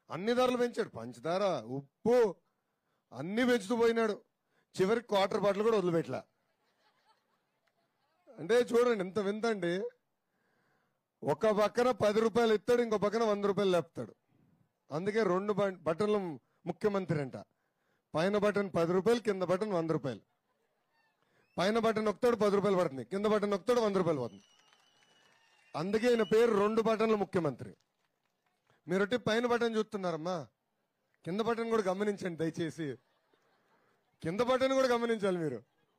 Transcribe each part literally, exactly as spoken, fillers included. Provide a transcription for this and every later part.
అన్ని ధరలు పెంచాడు. పంచదార, ఉప్పు అన్ని పెంచుతూ పోయినాడు. చివరికి క్వార్టర్ బాటిల్ కూడా వదిలిపెట్టలా. అంటే చూడండి ఎంత వింత అండి. ఒక పక్కన పది రూపాయలు ఇస్తాడు, ఇంకో పక్కన వంద రూపాయలు లేపుతాడు. అందుకే రెండు బటన్లు ముఖ్యమంత్రి అంట. పైన బటన్ పది రూపాయలు, కింద బటన్ వంద రూపాయలు. పైన బటన్ నొక్కుతాడు పది రూపాయలు పడుతుంది, కింద బటన్ నొక్కుతాడు వంద రూపాయలు పడుతుంది. అందుకే ఈయన పేరు రెండు బటన్ల ముఖ్యమంత్రి. మీరు పైన బటన్ చూస్తున్నారమ్మా, కింద బటన్ కూడా గమనించండి దయచేసి. కింద బటన్ కూడా గమనించాలి మీరు.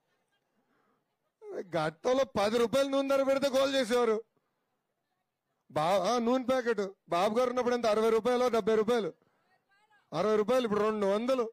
గట్టలో పది రూపాయలు నూనె ధర పెడితే గోల్ చేసేవారు. బా నూనె ప్యాకెట్ బాబు గారు ఉన్నప్పుడు ఎంత అరవై రూపాయలు డెబ్బై రూపాయలు అరవై రూపాయలు ఇప్పుడు రెండు వందలు.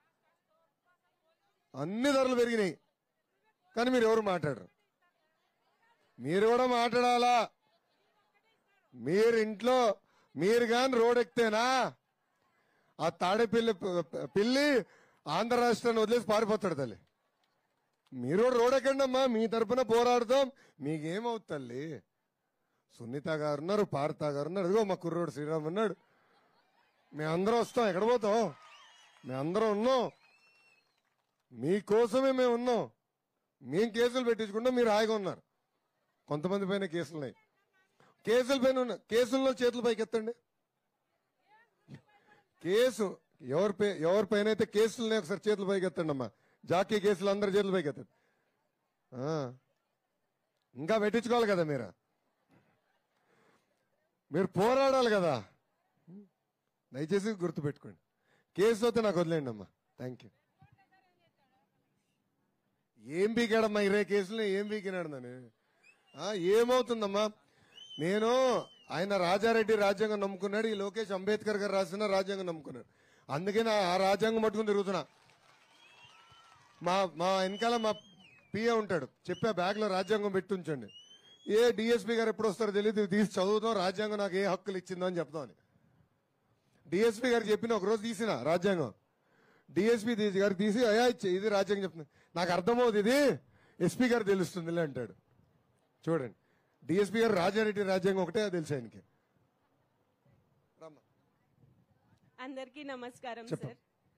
అన్ని ధరలు పెరిగినాయి. కానీ మీరు ఎవరు మాట్లాడరు. మీరు కూడా మాట్లాడాలా. మీరు ఇంట్లో మీరు కానీ రోడ్ ఎక్కితేనా ఆ తాడేపిల్లి పిల్లి ఆంధ్ర రాష్ట్రాన్ని వదిలేసి పారిపోతాడు తల్లి. మీరు రోడ్ ఎక్కండి అమ్మా, మీ తరఫున పోరాడతాం. మీకేమవుతుంది తల్లి. సునీత గారు ఉన్నారు, పార్త గారు ఉన్నారు, ఇదిగో మా కుర్రోడు శ్రీరామ్ ఉన్నాడు. మేమందరం వస్తాం. ఎక్కడ పోతాం? మేమందరం ఉన్నాం. మీకోసమే మేము ఉన్నాం. మేము కేసులు పెట్టించుకుంటాం, మీరు హాయిగా ఉన్నారు. కొంతమంది పైన కేసులున్నాయి. కేసుల పైన ఉన్న కేసుల్లో చేతుల పైకి ఎత్తండి. కేసు ఎవరి పై ఎవరి పైన అయితే కేసులున్నాయి ఒకసారి చేతుల పైకి ఎత్తండి అమ్మా. జాకీ కేసులు అందరి చేతుల పైకి ఎత్తండి. ఇంకా పెట్టించుకోవాలి కదా మీరు. మీరు పోరాడాలి కదా. దయచేసి గుర్తుపెట్టుకోండి. కేసు అయితే నాకు వదిలేండి అమ్మా. Thank you. ఏం బీకాడమ్మా ఇరవై కేసులు ఏం బీకినాడు నన్ను. ఏమవుతుందమ్మా. నేను ఆయన రాజారెడ్డి రాజ్యాంగం నమ్ముకున్నాడు, ఈ లోకేష్ అంబేద్కర్ గారు రాసిన రాజ్యాంగం నమ్ముకున్నాడు. అందుకే నా ఆ రాజ్యాంగం పట్టుకుని తిరుగుతున్నా. మా మా వెనకాల మా పిఏ ఉంటాడు, చెప్పా బ్యాగ్ లో రాజ్యాంగం పెట్టి ఉంచండి. ఏ డిఎస్పీ గారు ఎప్పుడు వస్తారో తెలియదు, తీసి చదువుతాం రాజ్యాంగం నాకు ఏ హక్కులు ఇచ్చిందో అని చెప్తామని. డిఎస్పీ గారు చెప్పిన ఒకరోజు తీసిన రాజ్యాంగం, డిఎస్పీ గారు తీసి అయ్యా ఇది రాజ్యాంగం చెప్తుంది, నాకు అర్థమవుతుంది, ఇది ఎస్పీ గారు తెలుస్తుంది అంటాడు. చూడండి, డిఎస్పీ గారు రాజారెడ్డి రాజ్యాంగం ఒకటే తెలుసు ఆయనకి. అందరికీ నమస్కారం సార్.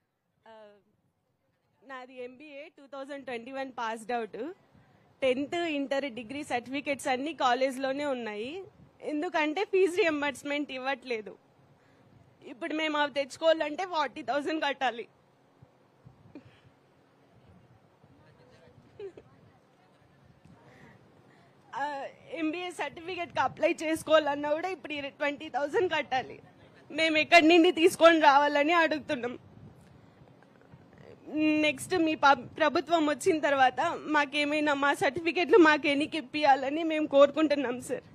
నాది MBA two thousand twenty one passed out. Tenth inter degree certificates అన్ని కాలేజ్లోనే ఉన్నాయి. ఎందుకంటే ఫీజు రియంబర్స్మెంట్ ఇవ్వట్లేదు. ఇప్పుడు మేము అవి తెచ్చుకోవాలంటే ఫార్టీ థౌసండ్ కట్టాలి. ఎంబీఏ సర్టిఫికేట్కి అప్లై చేసుకోవాలన్నా కూడా ఇప్పుడు ట్వంటీ థౌసండ్ కట్టాలి. మేము ఎక్కడి నుండి తీసుకొని రావాలని అడుగుతున్నాం. నెక్స్ట్ మీ ప్రభుత్వం వచ్చిన తర్వాత మాకేమైనా మా సర్టిఫికేట్లు మాకు ఎన్నికి ఇప్పియాలని మేము కోరుకుంటున్నాం సార్.